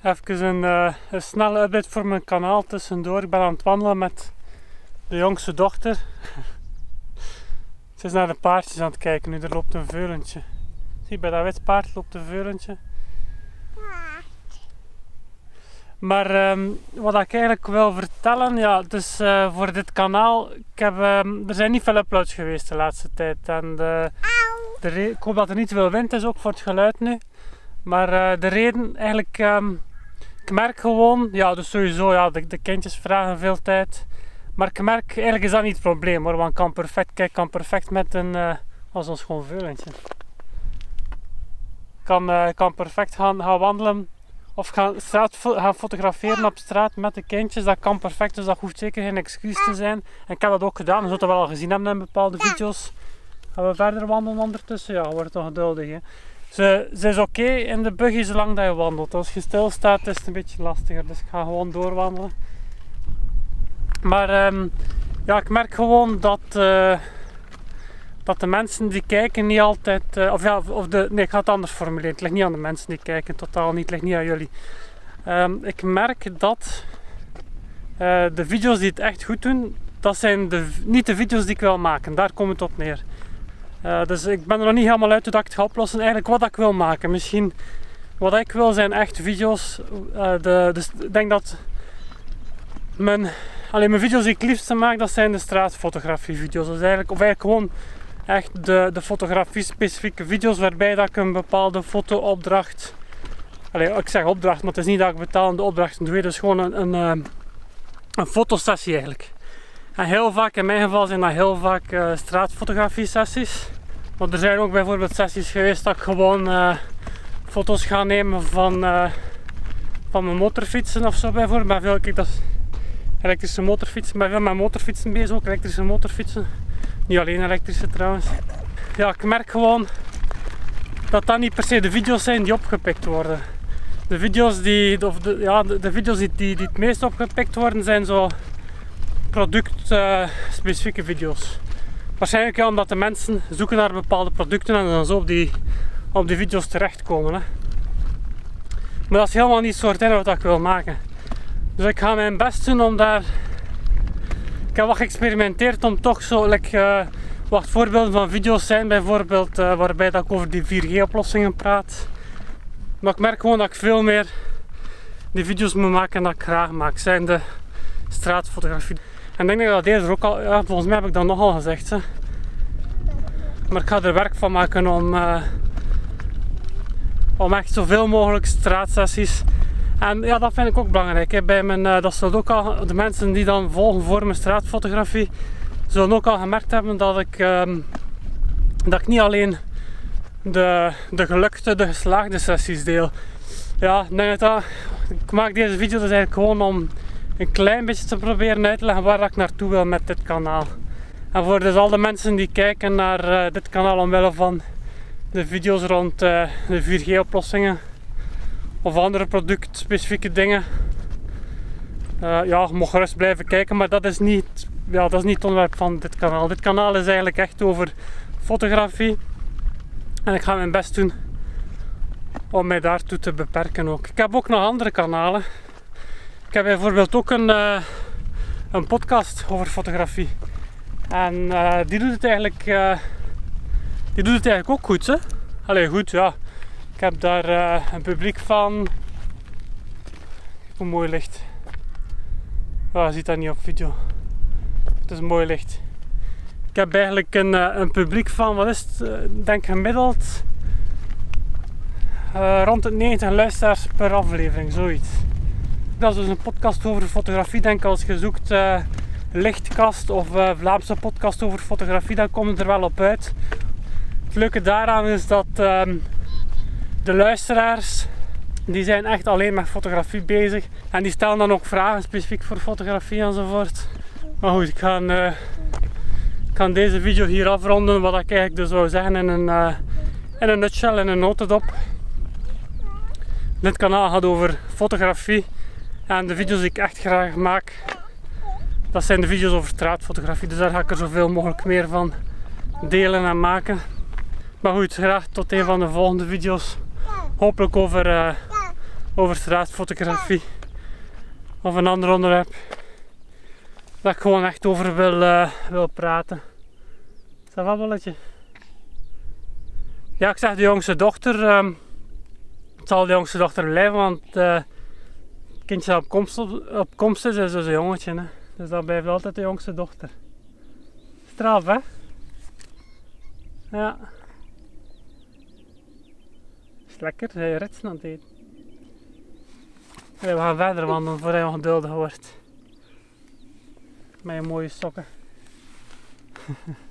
Even een snelle update voor mijn kanaal tussendoor. Ik ben aan het wandelen met de jongste dochter. Ze is naar de paardjes aan het kijken. Nu er loopt een veulentje. Zie, bij dat wit paard loopt een veulentje. Maar wat ik eigenlijk wil vertellen, ja, dus voor dit kanaal, er zijn niet veel uploads geweest de laatste tijd. En ik hoop dat er niet te veel wind is, ook voor het geluid nu. Maar de reden eigenlijk, ik merk gewoon, ja, dus sowieso, ja, de kindjes vragen veel tijd. Maar ik merk, eigenlijk is dat niet het probleem hoor, want ik kan perfect met als een schoon veulentje. Ik kan perfect gaan wandelen of gaan fotograferen op straat met de kindjes. Dat kan perfect, dus dat hoeft zeker geen excuus te zijn. En ik heb dat ook gedaan, je zult dat wel al gezien hebben in bepaalde video's. Gaan we verder wandelen ondertussen? Ja, wordt toch geduldig hè. Ze is oké in de buggy zolang dat je wandelt. Als je stilstaat is het een beetje lastiger, dus ik ga gewoon doorwandelen. Maar ja, ik merk gewoon dat de mensen die kijken niet altijd, nee, ik ga het anders formuleren. Het ligt niet aan de mensen die kijken, totaal niet, het ligt niet aan jullie. Ik merk dat de video's die het echt goed doen, dat zijn niet de video's die ik wil maken. Daar komt het op neer. Dus ik ben er nog niet helemaal uit hoe dat ik het ga oplossen. Eigenlijk wat ik wil maken. Misschien wat ik wil zijn echt video's. Dus ik denk dat mijn video's die ik het liefst maak, dat zijn de straatfotografie video's. Dus eigenlijk gewoon echt de fotografie specifieke video's waarbij dat ik een bepaalde fotoopdracht, ik zeg opdracht, maar het is niet dat ik betalende opdrachten doe, dus gewoon een fotosessie eigenlijk. En heel vaak, in mijn geval zijn dat heel vaak straatfotografie sessies. Maar er zijn ook bijvoorbeeld sessies geweest dat ik gewoon foto's ga nemen van mijn motorfietsen of zo bijvoorbeeld. Dat is elektrische motorfietsen, ik ben veel met motorfietsen bezig, ook elektrische motorfietsen. Niet alleen elektrische trouwens. Ja, ik merk gewoon dat niet per se de video's zijn die opgepikt worden. De video's die het meest opgepikt worden zijn zo productspecifieke video's. Waarschijnlijk ja, omdat de mensen zoeken naar bepaalde producten en dan zo op die video's terechtkomen. Hè. Maar dat is helemaal niet het soort inhoud dat ik wil maken. Dus ik ga mijn best doen om daar... Ik heb wat geëxperimenteerd om toch zo... wat voorbeelden van video's zijn bijvoorbeeld waarbij dat ik over die 4G oplossingen praat. Maar ik merk gewoon dat ik veel meer die video's moet maken dat ik graag maak. Zijn de straatfotografie. En ik denk dat deze ook al... Ja, volgens mij heb ik dat nogal gezegd. Hè. Maar ik ga er werk van maken om echt zoveel mogelijk straatsessies. En ja, dat vind ik ook belangrijk. Hè. Bij dat zullen ook al de mensen die dan volgen voor mijn straatfotografie, zullen ook al gemerkt hebben dat ik niet alleen de geslaagde sessies deel. Ja, ik denk dat ik maak deze video dus eigenlijk gewoon om een klein beetje te proberen uit te leggen waar ik naartoe wil met dit kanaal. En voor dus al de mensen die kijken naar dit kanaal omwille van de video's rond de 4G oplossingen of andere productspecifieke dingen. Ja, je mag gerust blijven kijken, maar dat is niet het onderwerp van dit kanaal. Dit kanaal is eigenlijk echt over fotografie. En ik ga mijn best doen om mij daartoe te beperken ook. Ik heb ook nog andere kanalen. Ik heb bijvoorbeeld ook een podcast over fotografie. En die doet het eigenlijk ook goed. Hè? Allee, goed, ja. Ik heb daar een publiek van... Hoe mooi licht. Oh, je ziet dat niet op video. Het is mooi licht. Ik heb eigenlijk een publiek van, wat is het? Denk gemiddeld rond de 90 luisteraars per aflevering, zoiets. Dat is dus een podcast over fotografie. Denk als je zoekt lichtkast of Vlaamse podcast over fotografie, dan komt het er wel op uit. Het leuke daaraan is dat de luisteraars, die zijn echt alleen met fotografie bezig. En die stellen dan ook vragen specifiek voor fotografie enzovoort. Maar goed, ik ga deze video hier afronden. Wat ik eigenlijk dus zou zeggen in een nutshell, in een notendop. Dit kanaal gaat over fotografie. En de video's die ik echt graag maak, dat zijn de video's over straatfotografie. Dus daar ga ik er zoveel mogelijk meer van delen en maken. Maar goed, graag tot een van de volgende video's. Hopelijk over over straatfotografie of een ander onderwerp dat ik gewoon echt over wil praten. Is dat wel balletje? Ja, ik zeg de jongste dochter. Het zal de jongste dochter blijven, want het kindje dat op komst is dus een jongetje. Hè. Dus dat blijft altijd de jongste dochter. Straf, hè? Ja. Is lekker, hij ritsen aan het eten. We gaan verder wandelen voordat hij ongeduldig wordt. Met je mooie sokken.